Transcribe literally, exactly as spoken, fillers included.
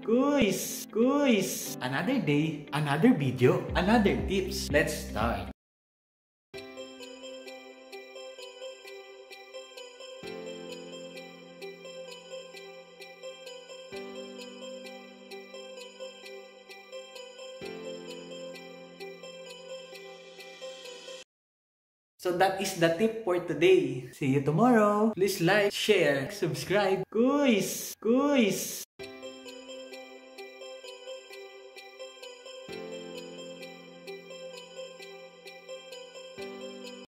Quiz! Quiz! Another day, another video, another tips. Let's start. So that is the tip for today. See you tomorrow. Please like, share, subscribe. Quiz! Quiz!